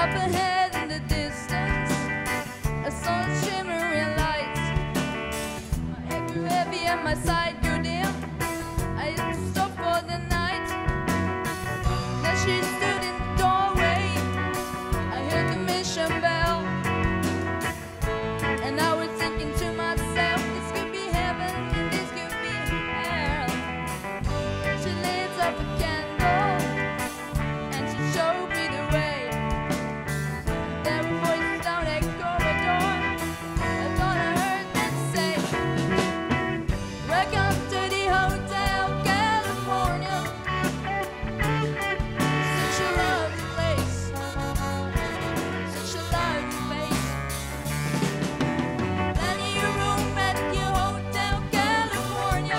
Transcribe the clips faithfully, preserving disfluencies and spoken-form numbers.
Up ahead in the distance, I saw shimmering lights. I grew heavy at my side, grew dim. I stopped for the night. Then she stood in the doorway. I heard the mission bell, and I was thinking to myself, this could be heaven and this could be hell. She lit up a candle and she showed me the way. There were voices down that corridor. I thought I heard them say, welcome to the Hotel California. Such a lovely place, such a lovely place. Plenty of room at your Hotel California.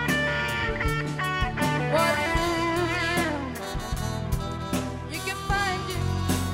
What is here? You can find you.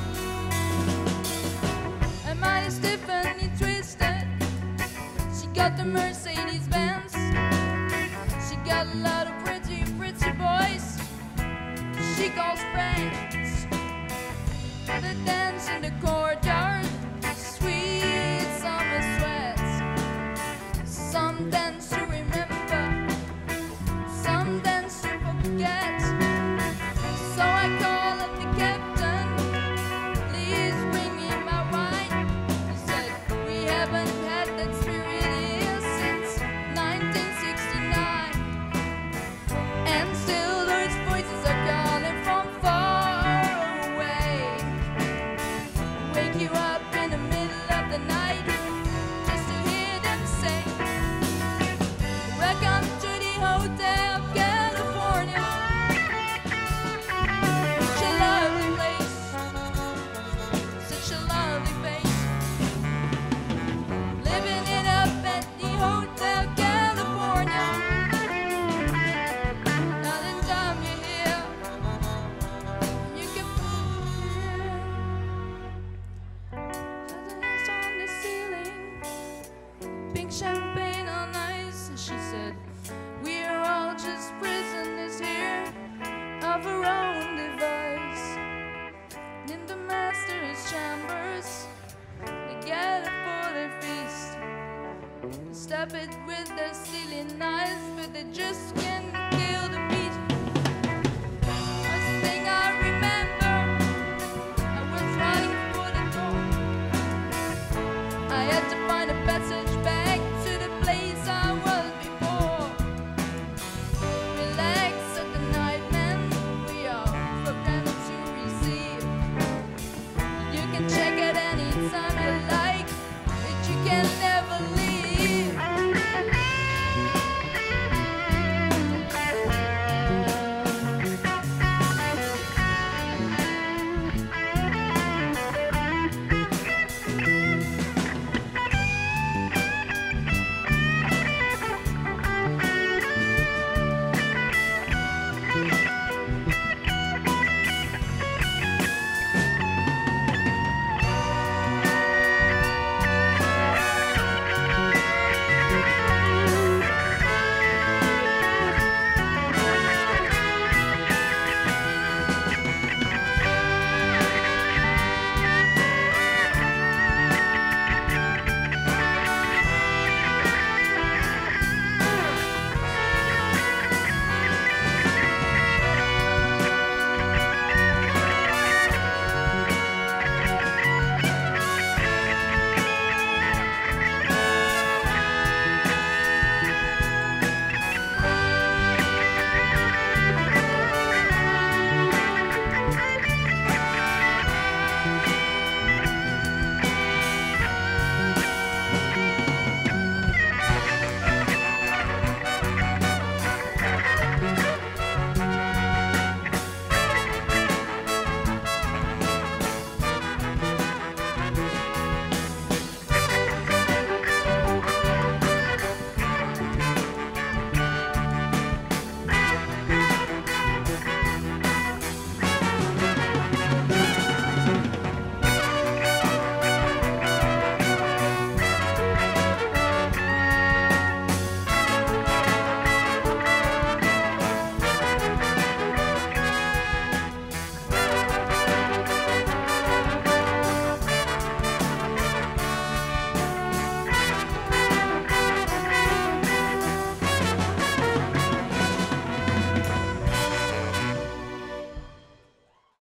And mine is Tiffany twisted. She got the Mercedes Benz. She got a lot of pretty, pretty boys. She calls friends. The dance in the courtyard. Sweet summer sweats. Some dance to remember, some dance to forget. So I call up the captain, please bring me my wine. He said, we haven't had that spirit here since nineteen sixty-nine. And still those voices are calling from far away. Wake you up in the middle of the night just to hear them say, welcome to the Hotel California. Such a lovely place, such a lovely face. Living it up at the Hotel California. Now the time you're here, you can feel the lights on the ceiling, pink champagne on ice. And she said, we're all just prisoners here of our own device. In the master's chambers, they gather for their feast. Stop it with their stealing knives, but they just can't